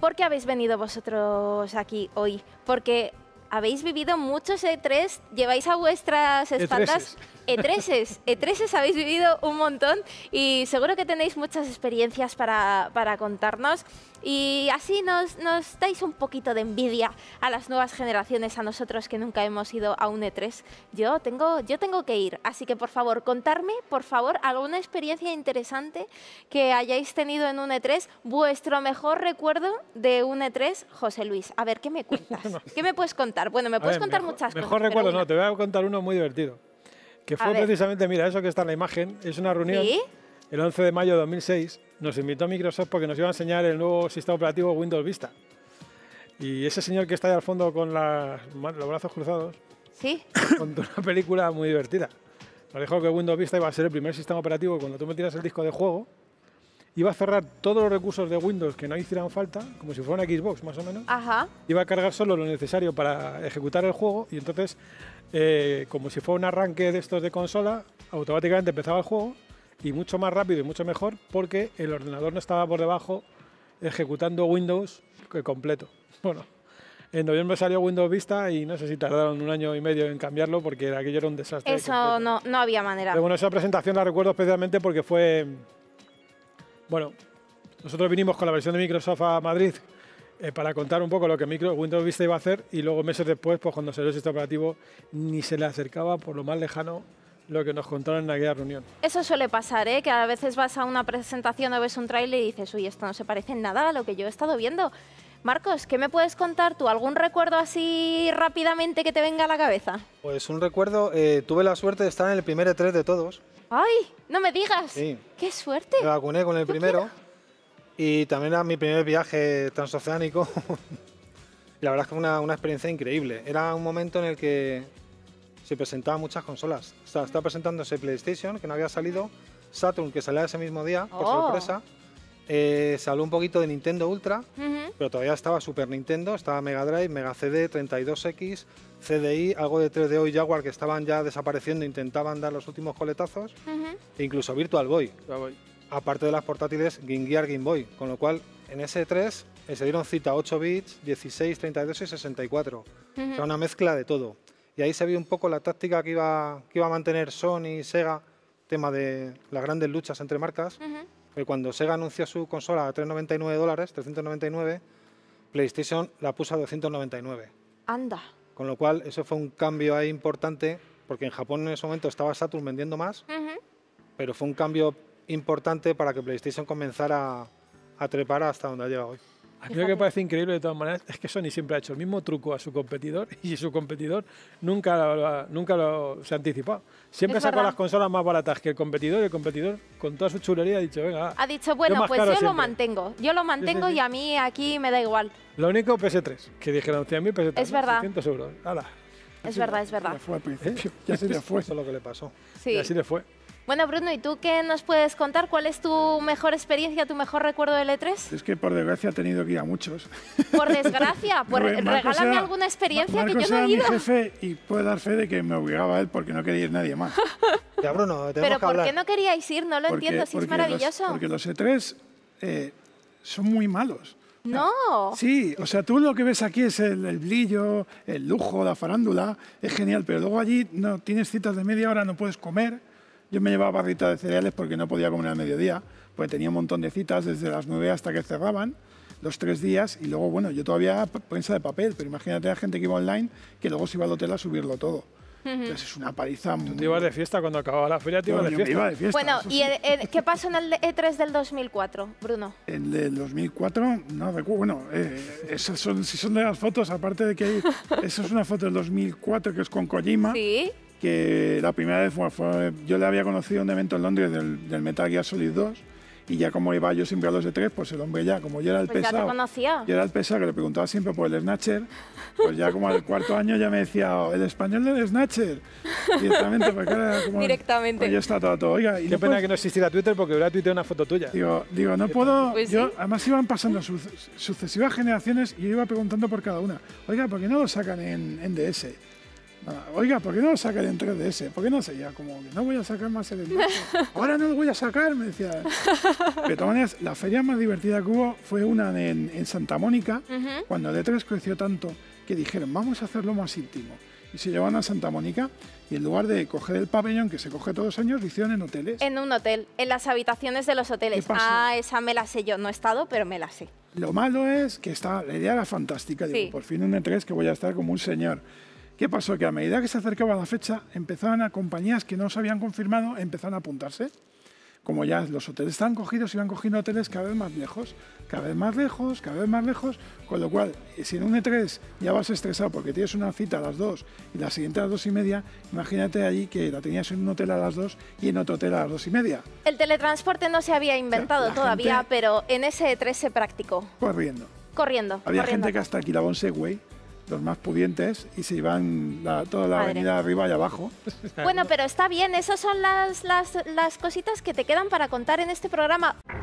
¿por qué habéis venido vosotros aquí hoy? Porque habéis vivido muchos E3, lleváis a vuestras espaldas E3s habéis vivido un montón y seguro que tenéis muchas experiencias para contarnos y así nos dais un poquito de envidia a las nuevas generaciones, a nosotros que nunca hemos ido a un E3. Yo tengo que ir, así que por favor, contarme, por favor, alguna experiencia interesante que hayáis tenido en un E3, vuestro mejor recuerdo de un E3, José Luis. A ver, ¿qué me cuentas? ¿Qué me puedes contar? Bueno, me puedes contar muchas cosas. Mejor recuerdo no, te voy a contar uno muy divertido. Que fue precisamente, mira, eso que está en la imagen, es una reunión, ¿sí? El 11 de mayo de 2006, nos invitó Microsoft porque nos iba a enseñar el nuevo sistema operativo Windows Vista. Y ese señor que está ahí al fondo con los brazos cruzados, ¿sí? Contó una película muy divertida. Nos dijo que Windows Vista iba a ser el primer sistema operativo que cuando tú metieras el disco de juego, iba a cerrar todos los recursos de Windows que no hicieran falta, como si fuera una Xbox más o menos. Ajá. Iba a cargar solo lo necesario para ejecutar el juego y entonces, como si fuera un arranque de estos de consola, automáticamente empezaba el juego y mucho más rápido y mucho mejor porque el ordenador no estaba por debajo ejecutando Windows completo. Bueno, en noviembre salió Windows Vista y no sé si tardaron 1 año y medio en cambiarlo porque aquello era un desastre. Eso no había manera. Pero bueno, esa presentación la recuerdo especialmente porque fue... Bueno, nosotros vinimos con la versión de Microsoft a Madrid para contar un poco lo que Windows Vista iba a hacer y luego meses después, pues cuando salió el sistema operativo, ni se le acercaba por lo más lejano lo que nos contaron en aquella reunión. Eso suele pasar, ¿eh? Que a veces vas a una presentación o ves un tráiler y dices, uy, esto no se parece en nada a lo que yo he estado viendo. Marcos, ¿qué me puedes contar tú? ¿Algún recuerdo así rápidamente que te venga a la cabeza? Pues un recuerdo, tuve la suerte de estar en el primer E3 de todos. ¡Ay! ¡No me digas! Sí. ¡Qué suerte! Me vacuné con el primero y también era mi primer viaje transoceánico. La verdad es que fue una experiencia increíble. Era un momento en el que se presentaban muchas consolas. Estaba presentándose PlayStation, que no había salido, Saturn, que salía ese mismo día, por sorpresa. Se habló un poquito de Nintendo Ultra, pero todavía estaba Super Nintendo, estaba Mega Drive, Mega CD, 32X, CDI, algo de 3DO y Jaguar que estaban ya desapareciendo, intentaban dar los últimos coletazos, e incluso Virtual Boy, aparte de las portátiles Game Gear, Game Boy, con lo cual en ese 3 se dieron cita 8 bits, 16, 32 y 64, era una mezcla de todo. Y ahí se vio un poco la táctica que iba a mantener Sony y Sega, tema de las grandes luchas entre marcas. Cuando Sega anunció su consola a $399, 399, PlayStation la puso a 299. Anda. Con lo cual, eso fue un cambio ahí importante, porque en Japón en ese momento estaba Saturn vendiendo más, pero fue un cambio importante para que PlayStation comenzara a trepar hasta donde ha llegado hoy. A mí lo que me parece increíble de todas maneras es que Sony siempre ha hecho el mismo truco a su competidor y su competidor nunca se ha anticipado. Siempre sacó las consolas más baratas que el competidor y el competidor con toda su chulería ha dicho, venga, ha dicho, bueno, pues yo lo mantengo. Yo lo mantengo y a mí aquí me da igual. Lo único PS3, que dijeron 100.000 pesetas. Es verdad. 600 euros. ¡Hala! Es verdad, es verdad. Ya fue al principio, ya se le fue. Eso es lo que le pasó. Sí. Y así le fue. Bueno, Bruno, ¿y tú qué nos puedes contar? ¿Cuál es tu mejor experiencia, tu mejor recuerdo del E3? Es que por desgracia he tenido que ir a muchos. Por desgracia, regálame alguna experiencia que yo no he ido. Marcos era mi jefe y puede dar fe de que me obligaba a él porque no quería ir nadie más. Ya, Bruno, ¿Pero por qué no queríais ir? No lo entiendo, si es maravilloso. Porque los E3 son muy malos. No. Sí, o sea, tú lo que ves aquí es el brillo, el lujo, la farándula, es genial, pero luego allí no tienes citas de media hora, no puedes comer. Yo me llevaba barritas de cereales porque no podía comer al mediodía, porque tenía un montón de citas desde las 9 hasta que cerraban, los 3 días, y luego, bueno, yo todavía prensa de papel, pero imagínate a la gente que iba online, que luego se iba al hotel a subirlo todo. Entonces es una paliza. Tú te ibas de fiesta cuando acababa la feria, te ibas de fiesta. Iba de fiesta. Bueno, ¿y qué pasó en el E3 del 2004, Bruno? En el 2004, no recuerdo. Bueno, si son de las fotos, aparte de que hay, eso es una foto del 2004 que es con Kojima. Sí. Que la primera vez yo le había conocido en un evento en Londres del Metal Gear Solid 2 y ya como iba yo siempre a los E3, pues el hombre ya, como yo era el pesado, ya te conocía. Yo era el pesado que le preguntaba siempre por el Snatcher, pues ya como al 4º año ya me decía, el español del Snatcher, directamente, porque era como... Directamente. Pues yo estaba todo, oiga... Qué pena que no existiera Twitter porque hubiera tuiteado una foto tuya. Digo, no puedo... Pues yo, sí. además iban pasando sucesivas generaciones y yo iba preguntando por cada una, oiga, ¿por qué no lo sacan en DS? Oiga, ¿por qué no lo sacan en 3DS? ¿Por qué no sé? Ya como que no voy a sacar más el enlace. Ahora no lo voy a sacar, me decía. Pero de todas maneras, la feria más divertida que hubo fue una en Santa Mónica, cuando el E3 creció tanto que dijeron, vamos a hacerlo más íntimo. Y se llevaron a Santa Mónica y en lugar de coger el pabellón que se coge todos los años, lo hicieron en hoteles. En un hotel, en las habitaciones de los hoteles. ¿Qué pasó? Ah, esa me la sé yo. No he estado, pero me la sé. Lo malo es que la idea era fantástica. Digo, por fin un E3 que voy a estar como un señor. ¿Qué pasó? Que a medida que se acercaba la fecha, empezaban a compañías que no se habían confirmado, empezaron a apuntarse. Como ya los hoteles estaban cogidos, iban cogiendo hoteles cada vez más lejos, cada vez más lejos, cada vez más lejos, con lo cual, si en un E3 ya vas estresado porque tienes una cita a las 2 y la siguiente a las 2:30, imagínate allí que la tenías en un hotel a las 2 y en otro hotel a las 2:30. El teletransporte no se había inventado todavía, pero en ese E3 se practicó. Corriendo. Había gente que hasta alquilaba un Segway, los más pudientes, y se iban toda la avenida arriba y abajo. Bueno, pero está bien, esas son las cositas que te quedan para contar en este programa.